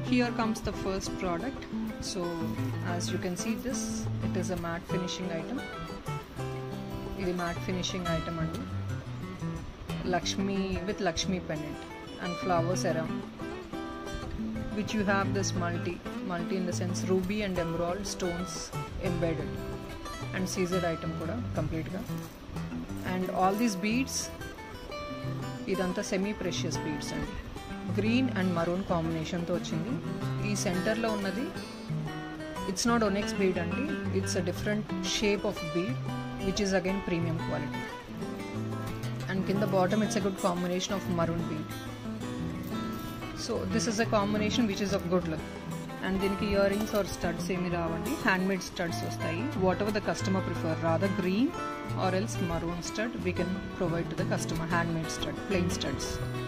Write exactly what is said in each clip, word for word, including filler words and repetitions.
here comes the first product. So as you can see, this it is a matte finishing item. ఇది matte finishing item అండి. Lakshmi with Lakshmi pendant and flowers around, which you have this multi multi in the sense ruby and emerald stones embedded, and seized item kuda complete ga, and all these beads idantha semi precious beads andi. Green and maroon combination tho vachindi. Ee center lo unnadi it's not onyx bead andi, it's a different shape of bead which is again premium quality, and in the bottom it's a good combination of maroon bead. So this is a combination which is of good look, and దీనికి earrings or studs ఏమి రావండి, handmade studs వస్తాయి. Whatever the customer prefer, rather green or else maroon stud, we can provide to the customer handmade stud, plain studs.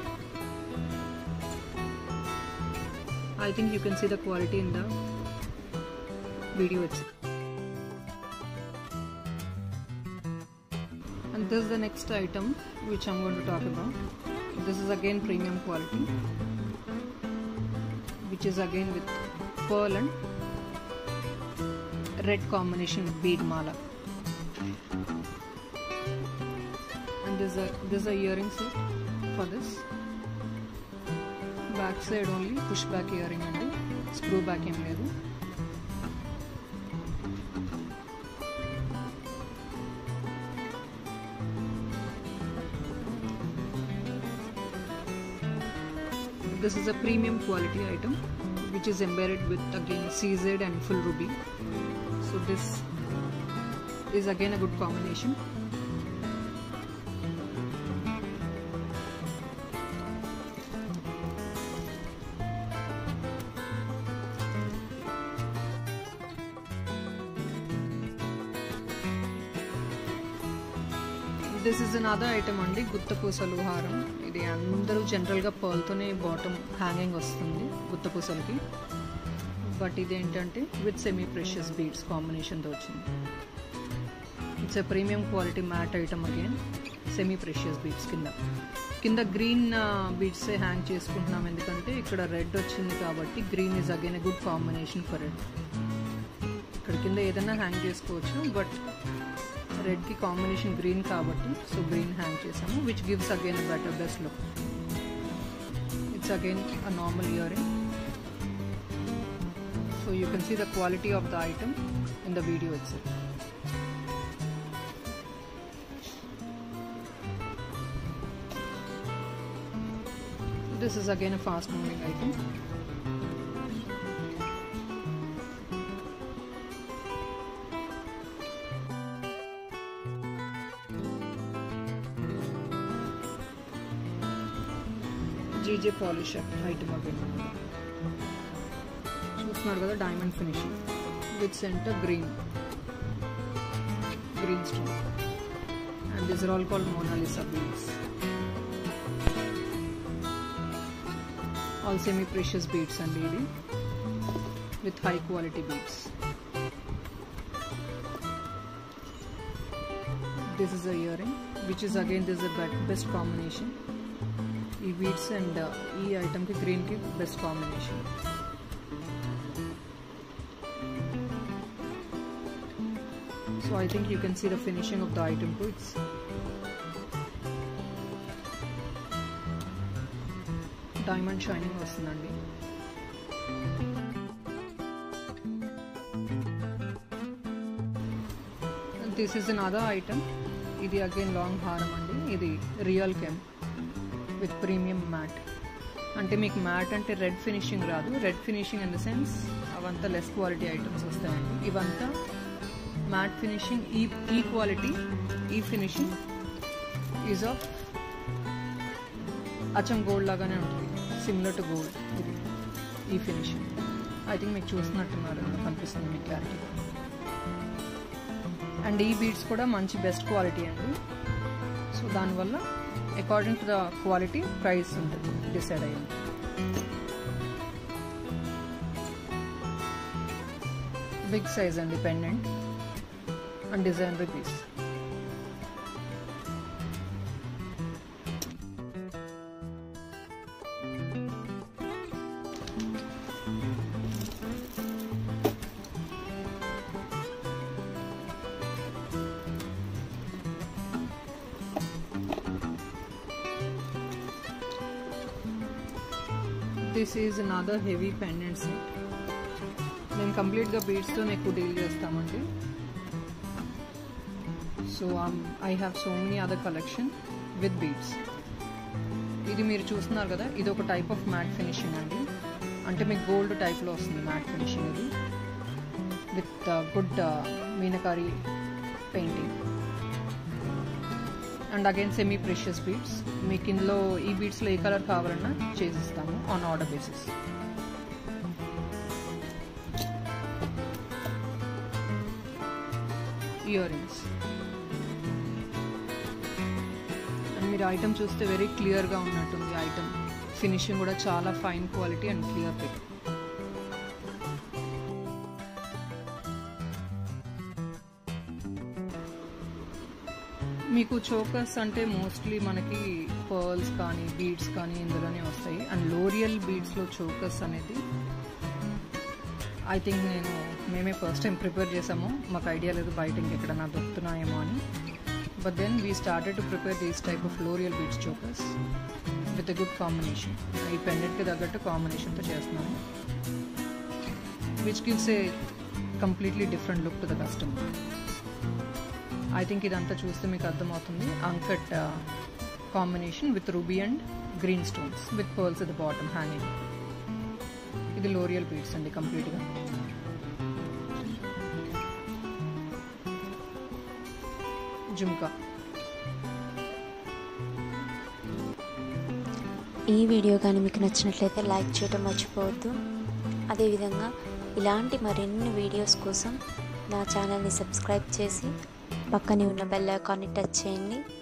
I think you can see the quality in the video itself. And this is the next item which I'm going to talk about. This is again premium quality, which is again with pearl and red combination with bead mala. And there's a there's a earring set for this. Back side only push back earring and screw back em ledu. This is a premium quality item which is embedded with again seized and full ruby. So this is again a good combination. This is another item andi, గుత్తపూసలు హారం. ఇది అందరూ జనరల్గా పర్ల్తోనే bottom hanging వస్తుంది గుత్తపూసలకి, but ఇది ఏంటంటే with semi precious beads కాంబినేషన్తో వచ్చింది. It's a premium quality matte item again, semi precious beads. కింద కింద గ్రీన్ బీడ్సే హ్యాంగ్ చేసుకుంటున్నాం, ఎందుకంటే ఇక్కడ రెడ్ వచ్చింది కాబట్టి green is again a good combination for red. ఇక్కడ కింద ఏదైనా హ్యాంగ్ చేసుకోవచ్చు, బట్ రెడ్ కి కాంబినేషన్ గ్రీన్ కాబట్టి సో గ్రీన్ హ్యాంగ్ చేసాము, which gives again a better best look. It's again a normal earring. So you can see the quality of the item in the video itself. This is again a fast moving item. J J polisher item again. చూస్తున్నారు కదా, diamond finishing with centre green green stone, and these are all called Mona Lisa beads. All semi precious beads అండి ఇది, with high quality beads. This is a earring which is again this is a best combination. ఈ beads and ఈ ఐటమ్కి గ్రీన్కి best combination. So I think you can see the finishing of the item to it's diamond shining వస్తుందండి. This is another item. ఇది again long హారం అండి. ఇది real కెమ్ విత్ ప్రీమియం మ్యాట్. అంటే మీకు మ్యాట్ అంటే రెడ్ ఫినిషింగ్ రాదు, red finishing in the sense అవంతా లెస్ క్వాలిటీ ఐటమ్స్ వస్తాయండి. ఇవంతా మ్యాట్ ఫినిషింగ్. ఈ ఈ క్వాలిటీ ఈ ఫినిషింగ్ ఈజ్ ఆఫ్ అచ్చం గోల్డ్ లాగానే ఉంటుంది, సిమిలర్ టు గోల్డ్. ఇది ఈ ఫినిషింగ్ ఐ థింక్ మీకు చూస్తున్నట్టున్నారు, కనిపిస్తుంది మీకు క్లారిటీ. అండ్ ఈ బీడ్స్ కూడా మంచి బెస్ట్ క్వాలిటీ అండి. సో దానివల్ల according to the quality price ఉంటుంది డిసైడ్ అయ్యింది. బిగ్ సైజ్ అండి pendant and designery piece. This is another heavy pendant set. నేను కంప్లీట్గా బీడ్స్తో ఎక్కువ డీల్ చేస్తామండి. So I have so many other collection with beads. ఇది మీరు చూస్తున్నారు కదా, ఇది ఒక టైప్ ఆఫ్ మ్యాట్ ఫినిషింగ్ అండి. అంటే మీకు గోల్డ్ టైప్లో వస్తుంది మ్యాట్ ఫినిషింగ్. ఇది with good meenakari painting and again semi precious beads. మీకు ఇందులో ఈ బీడ్స్లో ఏ కలర్ కావాలన్నా చేసిస్తాము on order basis. Earrings. And మీరు ఐటమ్ చూస్తే వెరీ క్లియర్గా ఉన్నట్టుంది. ఐటమ్ ఫినిషింగ్ కూడా చాలా fine quality and clear pic. మీకు చోకర్స్ అంటే మోస్ట్లీ మనకి పర్ల్స్ కానీ బీడ్స్ కానీ ఇందులోనే వస్తాయి. అండ్ లోరియల్ బీడ్స్లో చోకర్స్ అనేది ఐ థింక్ నేను మేమే ఫస్ట్ టైం ప్రిపేర్ చేసాము. మాకు ఐడియా లేదు బయట ఇంకెక్కడన్నా దొరుకుతున్నాయేమో అని. But then we started to prepare these type of loreal beads chokers with a good combination. ఈ పెండెంట్కి తగ్గట్టు కాంబినేషన్తో చేస్తున్నాము, which gives a completely different look to the customer. I think ఇదంతా చూస్తే మీకు అర్థమవుతుంది. Uncut combination with ruby and green stones with pearls at the bottom hanging. ఇది లోరియల్ బీడ్స్ అండి కంప్లీట్గా. జుమ్కా. ఈ వీడియో కానీ మీకు నచ్చినట్లయితే లైక్ చేయడం మర్చిపోవద్దు. అదేవిధంగా ఇలాంటి మరిన్ని వీడియోస్ కోసం నా ఛానల్ని సబ్స్క్రైబ్ చేసి పక్కనే ఉన్న బెల్ ఐకాన్ని టచ్ చేయండి.